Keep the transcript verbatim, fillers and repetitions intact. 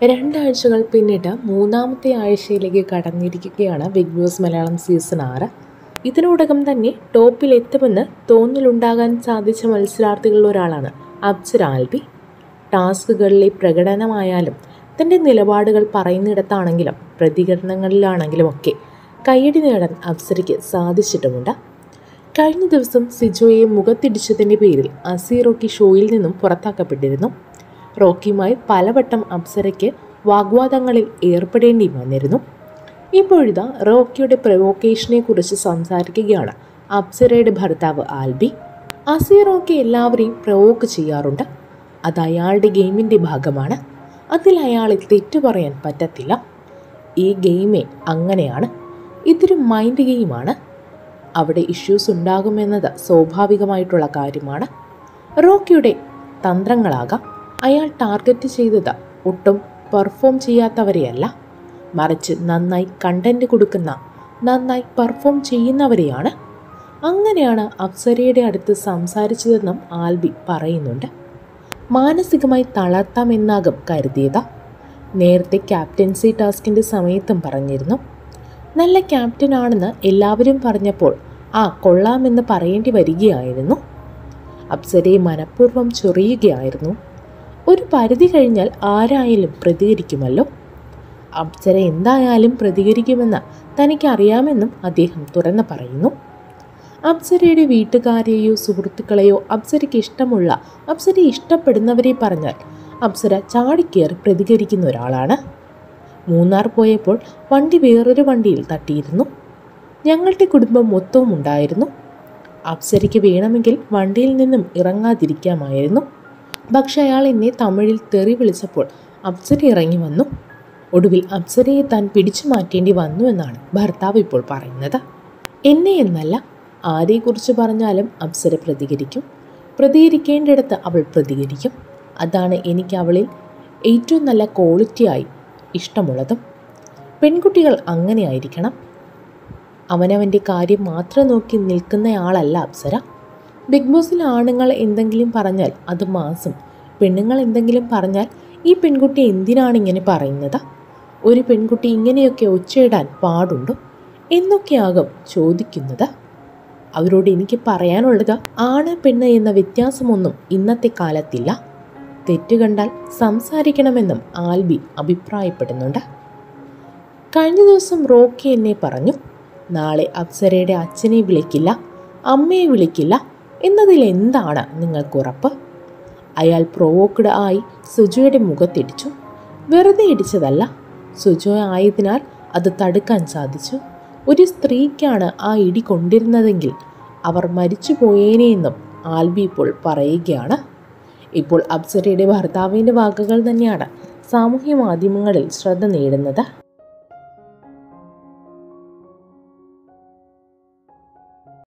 രണ്ടാഴ്ചകൾ പിന്നിട്ട് മൂന്നാമത്തെ ആഴ്ചയിലേക്ക് കടന്നിരിക്കുകയാണ് ബിഗ് ബോസ് മലയാളം സീസൺ ആറ്. ഇതിനോടകം തന്നെ ടോപ്പിലെത്തുമെന്ന് തോന്നലുണ്ടാകാൻ സാധിച്ച മത്സരാർത്ഥികളിൽ ഒരാളാണ് അപ്സര ആൽബി. ടാസ്കുകളിലെ പ്രകടനമായാലും തൻ്റെ നിലപാടുകൾ പറയുന്നിടത്താണെങ്കിലും പ്രതികരണങ്ങളിലാണെങ്കിലും ഒക്കെ കയ്യടി നേടാൻ അപ്സരയ്ക്ക് സാധിച്ചിട്ടുമുണ്ട്. കഴിഞ്ഞ ദിവസം സിജോയെ മുഖത്തിടിച്ചതിൻ്റെ പേരിൽ അസി റോക്കി ഷോയിൽ നിന്നും പുറത്താക്കപ്പെട്ടിരുന്നു. റോക്കിയുമായി പലവട്ടം അപ്സരയ്ക്ക് വാഗ്വാദങ്ങളിൽ ഏർപ്പെടേണ്ടി വന്നിരുന്നു. ഇപ്പോഴിതാ റോക്കിയുടെ പ്രൊവോക്കേഷനെ കുറിച്ച് സംസാരിക്കുകയാണ് അപ്സരയുടെ ഭർത്താവ് ആൽബി. അസി റോക്കി എല്ലാവരെയും പ്രൊവോക്ക് ചെയ്യാറുണ്ട്. അത് അയാളുടെ ഗെയിമിൻ്റെ ഭാഗമാണ്. അതിൽ അയാളെ തെറ്റു പറയാൻ പറ്റത്തില്ല. ഈ ഗെയിമേ അങ്ങനെയാണ്. ഇതൊരു മൈൻഡ് ഗെയിമാണ്. അവിടെ ഇഷ്യൂസ് ഉണ്ടാകുമെന്നത് സ്വാഭാവികമായിട്ടുള്ള കാര്യമാണ്. റോക്കിയുടെ തന്ത്രങ്ങളാകാം. അയാൾ ടാർഗറ്റ് ചെയ്തത് ഒട്ടും പെർഫോം ചെയ്യാത്തവരെയല്ല, മറിച്ച് നന്നായി കണ്ടൻറ്റ് കൊടുക്കുന്ന, നന്നായി പെർഫോം ചെയ്യുന്നവരെയാണ്. അങ്ങനെയാണ് അപ്സരയുടെ അടുത്ത് സംസാരിച്ചതെന്നും ആൽബി പറയുന്നുണ്ട്. മാനസികമായി തളർത്താമെന്നാകും കരുതിയത്. നേരത്തെ ക്യാപ്റ്റൻസി ടാസ്കിൻ്റെ സമയത്തും പറഞ്ഞിരുന്നു. നല്ല ക്യാപ്റ്റനാണെന്ന് എല്ലാവരും പറഞ്ഞപ്പോൾ ആ കൊള്ളാമെന്ന് പറയേണ്ടി വരികയായിരുന്നു. അപ്സരയെ മനഃപൂർവ്വം ചൊറിയുകയായിരുന്നു. ഒരു പരിധി കഴിഞ്ഞാൽ ആരായാലും പ്രതികരിക്കുമല്ലോ. അപ്സര എന്തായാലും പ്രതികരിക്കുമെന്ന് തനിക്കറിയാമെന്നും അദ്ദേഹം തുറന്നു പറയുന്നു. അപ്സരയുടെ വീട്ടുകാരെയോ സുഹൃത്തുക്കളെയോ അപ്സരയ്ക്ക് ഇഷ്ടമുള്ള, അപ്സരയെ ഇഷ്ടപ്പെടുന്നവരെ പറഞ്ഞാൽ അപ്സര ചാടിക്കേറി പ്രതികരിക്കുന്ന ഒരാളാണ്. മൂന്നാർ പോയപ്പോൾ വണ്ടി വേറൊരു വണ്ടിയിൽ തട്ടിയിരുന്നു. ഞങ്ങളുടെ കുടുംബം മൊത്തവും ഉണ്ടായിരുന്നു. അപ്സരയ്ക്ക് വേണമെങ്കിൽ വണ്ടിയിൽ നിന്നും ഇറങ്ങാതിരിക്കാമായിരുന്നു. പക്ഷെ അയാൾ എന്നെ തമിഴിൽ തെറി വിളിച്ചപ്പോൾ അപ്സര ഇറങ്ങി വന്നു. ഒടുവിൽ അപ്സരയെ താൻ പിടിച്ചു മാറ്റേണ്ടി വന്നു എന്നാണ് ഭർത്താവ് ഇപ്പോൾ പറയുന്നത്. എന്നെ എന്നല്ല, ആരെക്കുറിച്ച് പറഞ്ഞാലും അപ്സര പ്രതികരിക്കും. പ്രതികരിക്കേണ്ടിടത്ത് അവൾ പ്രതികരിക്കും. അതാണ് എനിക്ക് അവളിൽ ഏറ്റവും നല്ല ക്വാളിറ്റിയായി ഇഷ്ടമുള്ളതും. പെൺകുട്ടികൾ അങ്ങനെ ആയിരിക്കണം. അവനവൻ്റെ കാര്യം മാത്രം നോക്കി നിൽക്കുന്നയാളല്ല അപ്സര. ബിഗ് ബോസിൽ ആണുങ്ങൾ എന്തെങ്കിലും പറഞ്ഞാൽ അത് മാസും, പെണ്ണുങ്ങൾ എന്തെങ്കിലും പറഞ്ഞാൽ ഈ പെൺകുട്ടി എന്തിനാണ് ഇങ്ങനെ പറയുന്നത്, ഒരു പെൺകുട്ടി ഇങ്ങനെയൊക്കെ ഒച്ചയിടാൻ പാടുണ്ടോ എന്നൊക്കെയാകും ചോദിക്കുന്നത്. അവരോട് എനിക്ക് പറയാനുള്ളത്, ആണ് പെണ്ണ് എന്ന വ്യത്യാസമൊന്നും ഇന്നത്തെ കാലത്തില്ല. തെറ്റ് കണ്ടാൽ സംസാരിക്കണമെന്നും ആൽബി അഭിപ്രായപ്പെടുന്നുണ്ട്. കഴിഞ്ഞ ദിവസം റോക്കി എന്നെ പറഞ്ഞു, നാളെ അപ്സരയുടെ അച്ഛനെ വിളിക്കില്ല, അമ്മയെ വിളിക്കില്ല എന്നതിൽ എന്താണ് നിങ്ങൾക്ക് ഉറപ്പ്? അയാൾ പ്രൊവോക്ഡ് ആയി സുജോയുടെ മുഖത്തിടിച്ചു. വെറുതെ ഇടിച്ചതല്ല, സുജോ ആയതിനാൽ അത് തടുക്കാൻ സാധിച്ചു. ഒരു സ്ത്രീക്കാണ് ആ ഇടി കൊണ്ടിരുന്നതെങ്കിൽ അവർ മരിച്ചു പോയേനെയെന്നും ആൽബി ഇപ്പോൾ പറയുകയാണ്. ഇപ്പോൾ അപ്സരയുടെ ഭർത്താവിൻ്റെ വാക്കുകൾ തന്നെയാണ് സാമൂഹ്യ മാധ്യമങ്ങളിൽ ശ്രദ്ധ നേടുന്നത്.